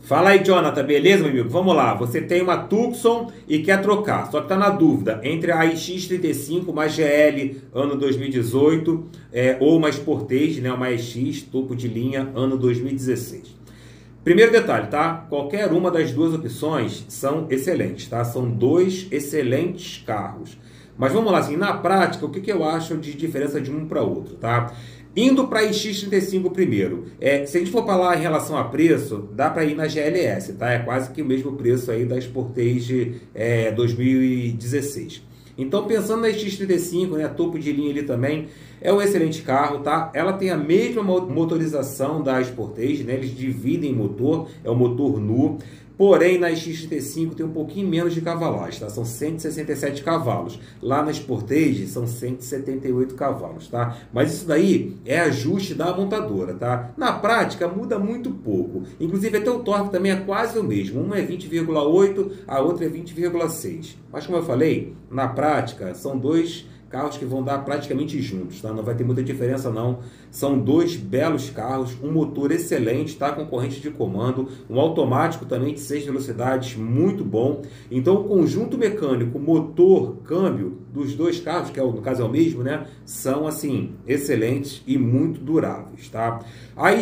Fala aí, Jonathan, beleza, meu amigo? Vamos lá, você tem uma Tucson e quer trocar, só que tá na dúvida entre a X35, uma GL ano 2018, ou uma Sportage, né, uma EX, topo de linha, ano 2016. Primeiro detalhe, tá? Qualquer uma das duas opções são excelentes, tá? São dois excelentes carros. Mas vamos lá, assim, na prática, o que eu acho de diferença de um para outro, tá? Indo para a X35 primeiro, se a gente for falar em relação a preço, dá para ir na GLS, tá? É quase que o mesmo preço aí da Sportage 2016. Então, pensando na X35, né, topo de linha ali também, é um excelente carro, tá? Ela tem a mesma motorização da Sportage, né? Eles dividem motor, é o motor nu. Porém, na X35 tem um pouquinho menos de cavalagem, tá? São 167 cavalos. Lá na Sportage são 178 cavalos, tá? Mas isso daí é ajuste da montadora, tá? Na prática, muda muito pouco. Inclusive, até o torque também é quase o mesmo. Uma é 20,8, a outra é 20,6. Mas, como eu falei, na prática, são dois carros que vão dar praticamente juntos, tá? Não vai ter muita diferença não. São dois belos carros, um motor excelente, tá? Com corrente de comando, um automático também de 6 velocidades, muito bom. Então o conjunto mecânico, motor, câmbio dos dois carros, que no caso é o mesmo, né? São assim, excelentes e muito duráveis, tá? A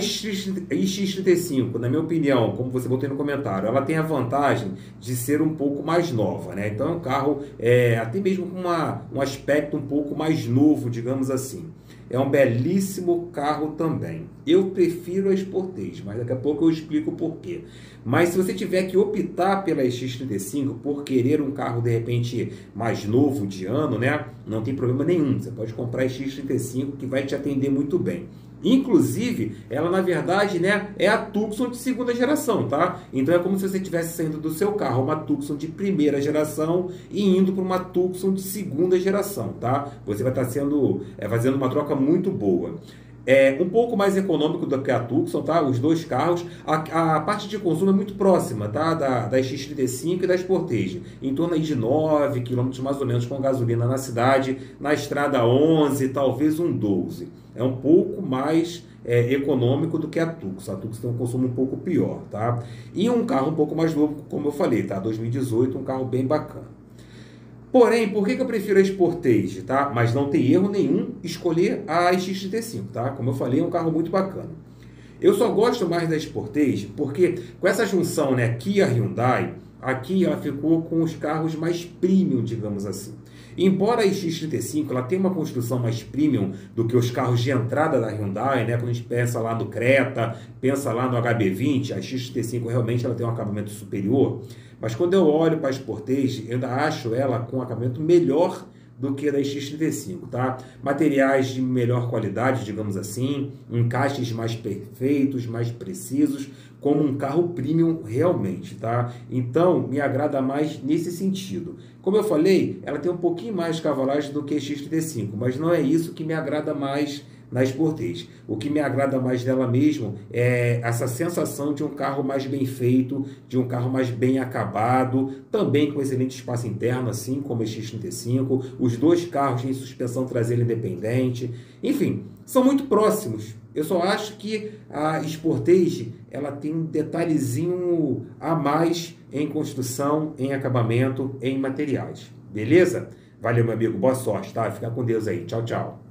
X35, na minha opinião, como você botou no comentário, ela tem a vantagem de ser um pouco mais nova, né? Então é um carro até mesmo com um aspecto um pouco mais novo, digamos assim. É um belíssimo carro também. Eu prefiro a Sportage, mas daqui a pouco eu explico o porquê. Mas se você tiver que optar pela X35 por querer um carro de repente mais novo de ano, né? Não tem problema nenhum. Você pode comprar a X35 que vai te atender muito bem. Inclusive, ela na verdade, né, é a Tucson de segunda geração, tá? Então é como se você estivesse saindo do seu carro uma Tucson de primeira geração e indo para uma Tucson de segunda geração, tá? Você vai estar fazendo uma troca muito boa. É um pouco mais econômico do que a Tucson, tá? Os dois carros. A parte de consumo é muito próxima, tá? Da X35 e da Sportage. Em torno aí de 9 km mais ou menos com gasolina na cidade. Na estrada 11, talvez um 12. É um pouco mais econômico do que a Tucson. A Tucson tem um consumo um pouco pior, tá? E um carro um pouco mais novo, como eu falei, tá? 2018, um carro bem bacana. Porém, por que eu prefiro a Sportage, tá? Mas não tem erro nenhum escolher a X35, tá? Como eu falei, é um carro muito bacana. Eu só gosto mais da Sportage porque com essa junção, né, Kia-Hyundai, a Kia ficou com os carros mais premium, digamos assim. Embora a X35 ela tenha uma construção mais premium do que os carros de entrada da Hyundai, né? Quando a gente pensa lá no Creta, pensa lá no HB20, a X35 realmente ela tem um acabamento superior. Mas quando eu olho para a Sportage, eu ainda acho ela com um acabamento melhor do que a da X35, tá? Materiais de melhor qualidade, digamos assim, encaixes mais perfeitos, mais precisos, como um carro premium realmente, tá? Então, me agrada mais nesse sentido. Como eu falei, ela tem um pouquinho mais de cavalagem do que a X35, mas não é isso que me agrada mais na Sportage. O que me agrada mais dela mesmo é essa sensação de um carro mais bem feito, de um carro mais bem acabado, também com excelente espaço interno, assim como a X35. Os dois carros têm suspensão traseira independente. Enfim, são muito próximos. Eu só acho que a Sportage ela tem um detalhezinho a mais em construção, em acabamento, em materiais. Beleza? Valeu, meu amigo. Boa sorte, tá? Fica com Deus aí. Tchau, tchau.